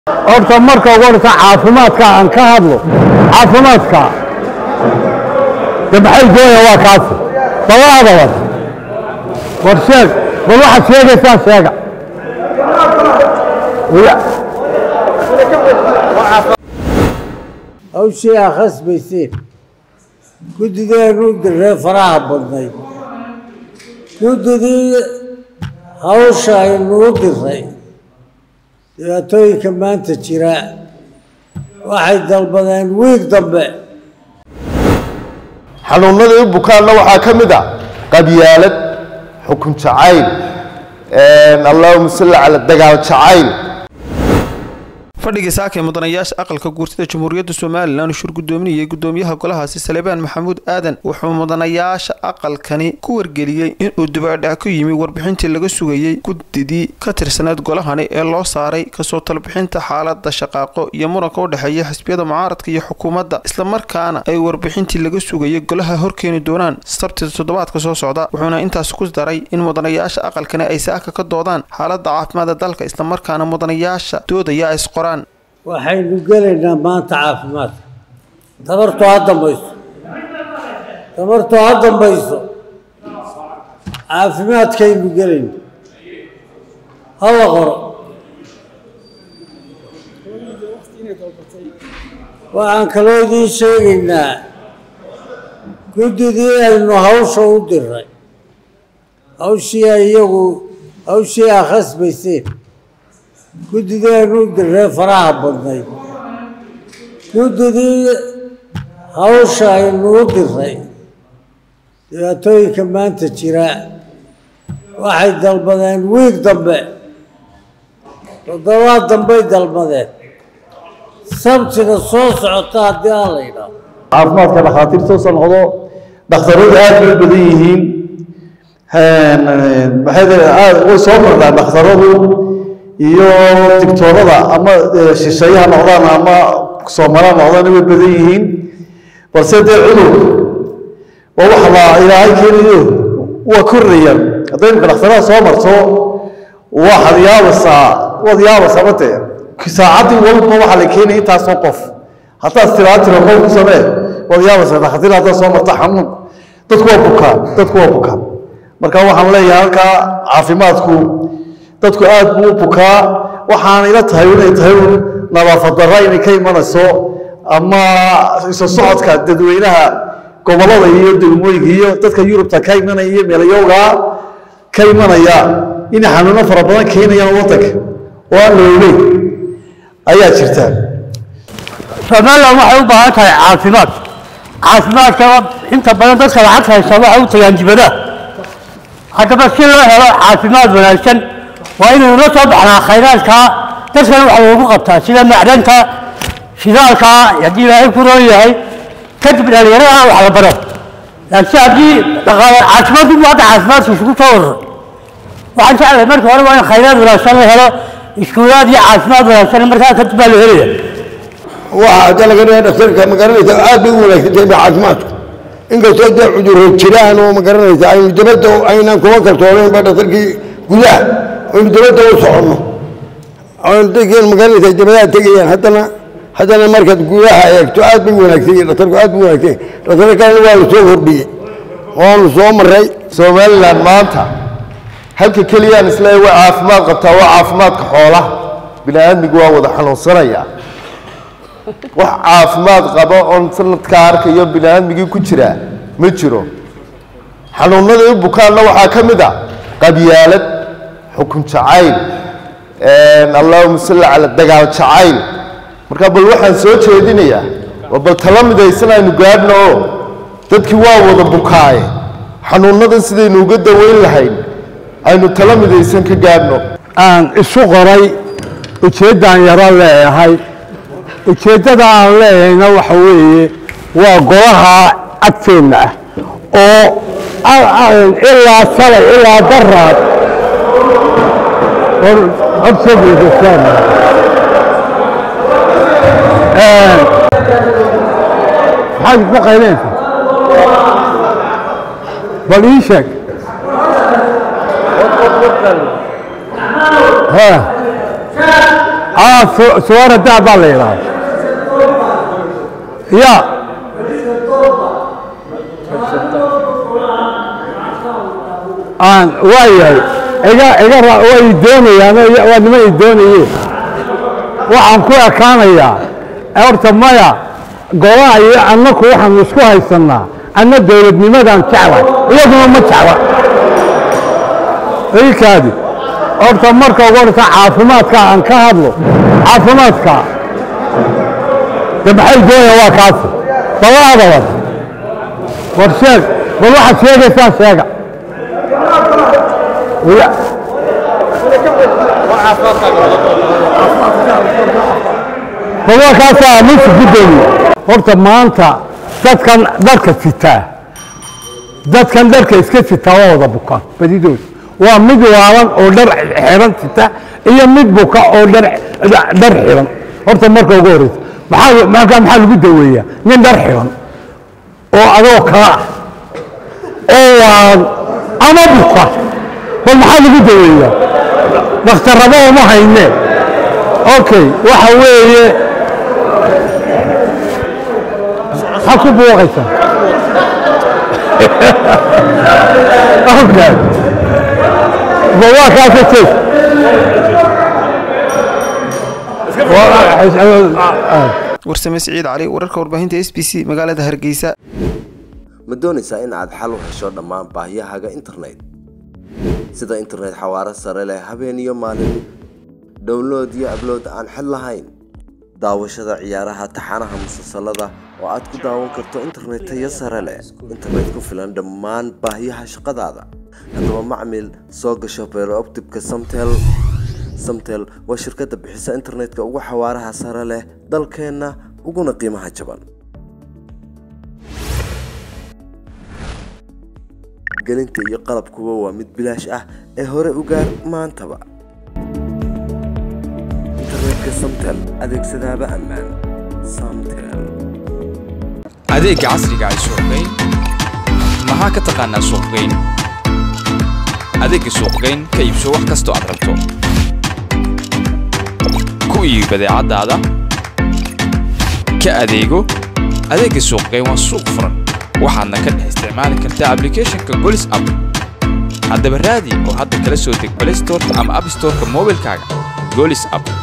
horta marka ugu horta caafimaadka aan ka hadlo caafimaadka maxay gooya waa kaas salaada warsheeg bal waxa sheegaysaa sheega أو شيء أخص بيصير كنت ذي نود الرفرع بدني كنت ذي هوشة نود الري توي كمان تشراء واحد ضربان ويك ضبع حنوننا بكرنا وحاكمدا قبيلة حكم شعيل اللهم صل على الدجال شعيل fadhiga saaka mudanayaasha aqalka guurtida Jamhuuriyadda Soomaaliland shir gudoominayay gudoomiyaha golahaasi Salebaan Maxamuud Aadan wuxuu mudanayaasha aqalkani ku wargeliyay in uu dibadhac ku yimi warbixintii laga sugayay gudidii ka tirsaneed golahani ee loo saaray ka soo talbixinta xaaladda shaqaaqo iyo muranka u dhaxeeya xisbiyada mucaaradka iyo xukuumadda isla markaana ay warbixintii laga sugayay golaha horkeeni doonaan sabtida toddobaadka soo socda wuxuuna intaas ku daray in mudanayaasha aqalkani ay saaka ka doodaan xaaladda caafimaadka dalka isla markaana mudanayaasha doodaya is qoraan waxaynu gelaynaa maanta caafimaadka tabartu ha dambayso caafimaadkaynu gelayna hala qoro waxaan kaloo idiin sheegaynaa guddidii aynu hawsha u diray hawshii akhasbayseen gudidii nود الرفرع بدني gudidii hawsha aynu u diray dhibaatooyinka maanta jira waxay dalbadeen wiig dambe toddobaad dambey dalbadeen sabtida soo socota haddii aan la yidhaahdo caafimaadka dhakhaatiirta soo noqdo dhakhtarradu aad bay badan yihiin way soo kordhaan dhakhtarradu iyo digtoorada ama shisheeyaha noqdaan ama Soomaaliya noqdaan way badan yihiin balse dee cudur oo waxa la ilaahay keenayo waa korreeyaan haddii dhakhtarada soo marto waxa yaabasa mate saacadii walba waxa la keenay intaas oo qof hatta istiraatiga qof ku samee yaabasa dhakhtarada hadda soo marta xanuun dadku waa bukaan marka waxaan leeyahay halka caafimaadku dadku aad buu bukaa waxaan ila tahay inay tahay nadaafad darro inay ka imanayso ama isu socodka dadweynaha gobolada iyo degmooyinka iyo dadka Yurubta ka imanaya iyo meelayowga ka imanaya in xanuuno fara badan keenayaan wadanka oo aan looleey ayaa jirta Soomaaliland waxay u baahan tahay caafimaadka inta badan dadka lacag haysta waxa u tagaan dibadda haddaba si loo helo caafimaad wanaagsan وإنه نصب على خيراتك تسأل على وقتها سيدا معدنك شذالك يدي لها الكروية هي كتب الأليرها وعلى برد لأن شعبي عاصمات الوضع عاصمات وشكو طور وعن شعب المركة وأنا خيرات ولا سنة هلا إشكولات دي عاصمات ولا سنة مركة كتب الأليرها وقال لك أنا أختارك مقارنة عاد بيقول لك تبع عاصماتك إنك تودع عجور الشران ومقارنة أين جبته أين كوكر طورين بعد تركي قلاه ويبدأ وصعنا أنا تجين مقالة الجبهات تجين حتى أنا مركز جواها يكتئاب بيقولك تيجي رتركات بيقولك تيجي رتركات والو صور بي والو صوم الري Soomaaliland maanta halka kaliya isla waa caafimaad qabtaa waa caafimaadka xoolaha bini'aadmigu waa wada xanuunsanaya wax caafimaad qaba oo sanadka arkayo bini'aadmigii ku jira ma jiro xanuunada bukaanna waxa kamid ah qabyaalad حكم شعيل اللهم صل على الدجال شعيل marka bal waxaan soo jeedinayaa bal talamadaysan aynu gaadhno dadkii waa wada bukaay xanuunada sidaynu uga daweyn lahayn aynu talamadaysan ka gaadhno aan isu qoray ujeedaan yara leeyahay ujeedada aan leeyahayna waxa weeye waa golaha agteena oo ilaa shalay ilaa daraad أبصر بالإسلام حاجة بقى إليه بليشك ها سوار الدعب علينا يا وايد إذا ويدوني أنا وأنا ما يدوني وعن كل كان أورت مايا قواعي أنك وحن مسكوها السنة أن الدولة لماذا تعوى يجب ما تعوى إيه كذي أورت مركا وقولت عافماتك عن كهرلو عافماتك تبحي جوية واكاسي طواعد وقت ورشاك والواحد شيء يسان شيء ولا هو كاسا مش جدني horta maanta dadkan dharka sitaa dadkan dharka iska sitaa waa wada buka badidood waa mid waalan oo dhar xiran sita iyo mid buka oo dhar xiran horta marka ugu horeysa maxaa lagu daweeyaa nin dhar xiran oo adoo kala oo waa ama buka bal maxaa lagu daweeyaa dhakhtarrada uma hayne okay waxa weeye حكوا بوغيسا اوكي بواك هاتف warsame Siciid Cali wararka warbaahinta SBC magaalada Hargeysa ma doonaysaa in aad xal u hesho dhammaan baahiyahaaga internet sida internet xawaare sare leh habeen iyo maalin download iyo upload aan xal lahayn daawashada ciyaaraha taxanaha musalsalada oo aad ku daawan karto internet tayo sare leh internet ku filan dhammaan baahiyaha shaqadaada hadaba macmiil soo gasho Fiber Optic Samtel waa shirkadda bixisa internetka ugu xawaaraha sare leh dalkeena uguna qiimaha jaban gelinta iyo qalabkuba waa mid bilaash ah ee hore u gaar maantaba Samtel adeegsadaaba ammaan Samtel adeegga casriga ah suuqgeyn maxaa ka taqaanaa suuqgeyn adeegga suuqgeyn ka iibso wax kasta aad rabto ku iib badeecadaada ka adeego adeegga suuqgeyn waa suuq furan waxaadna ka dhex isticmaali kartaa applicationka Golis app haddaba raadi oo hadda kala soo deg Play Store ama App Store-ka mobilkaaga Golis app